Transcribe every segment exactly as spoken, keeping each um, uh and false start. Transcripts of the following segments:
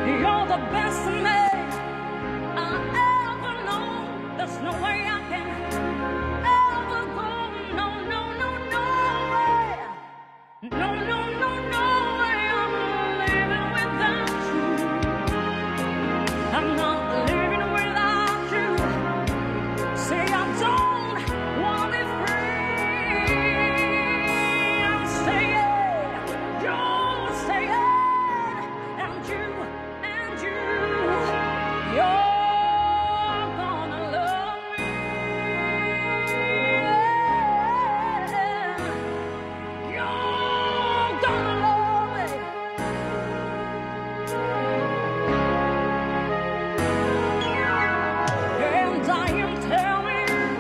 You're the best man I ever known. There's no way I can ever go. No, no, no, no way. No, no, no, no way. I'm living without you. I'm not living without you. Say I don't want to be free. I'm saying, you're saying, and you, and you, you're gonna love me. You're gonna love me. And I am telling you,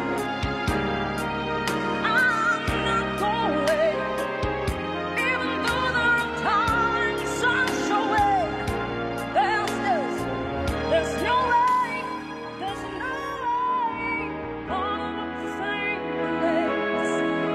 I'm not going. Even though there are times I'm showing, there's this, there's no way, there's no way. All of the same place,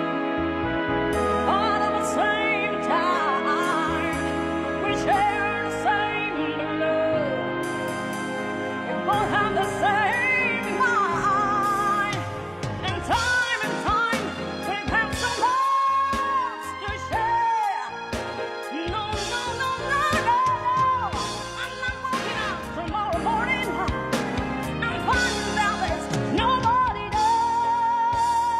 all of the same time, we share the same love. We both have the same mind, and time and time we've had so much to share. No, no, no, no, no, no. I'm not walking out tomorrow morning. I'm finding out there's nobody there.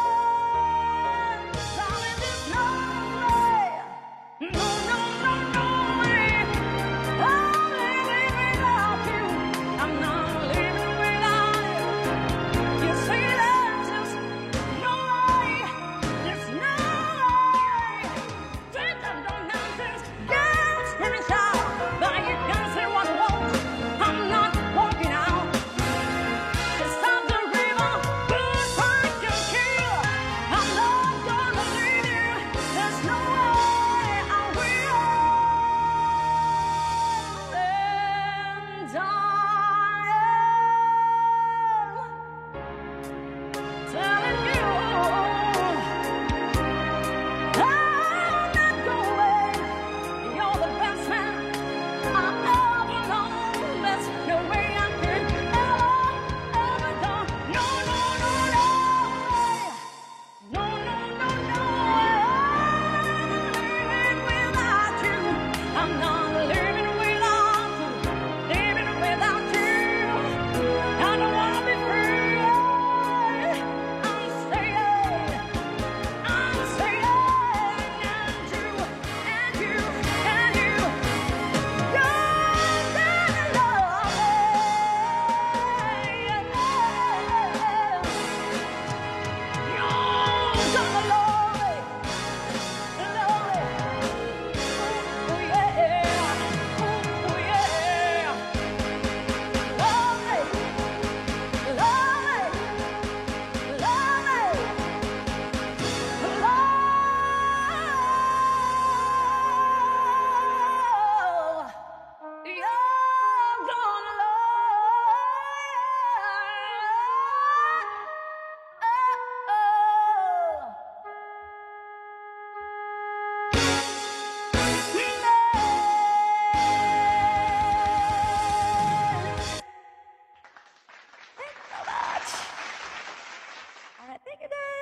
Darling, there's no way. No, no, no, no way. I'm living without you. I'm not living without you. You see, there's just no way. There's no way. Take them down mountains, get screaming shout, but you can't say what I want. I'm not walking out. It's time to river, good fight can kill. I'm not gonna leave you. There's no way I will. And I am telling you, I'm not going. You're the best man I ever known. There's no way I can ever, ever go. No, no, no, no way. No, no, no, no way. I'm living without you. I'm not living without you. Living without you. I don't wanna be free. I'm staying. I'm staying. And you, and you, and you. You're gonna love me. You're gonna love me. Love me. Ooh, yeah. Ooh, yeah. Love me. Love me. Love me. Love. You're gonna love. Thank you so much. All right, thank you, Dad.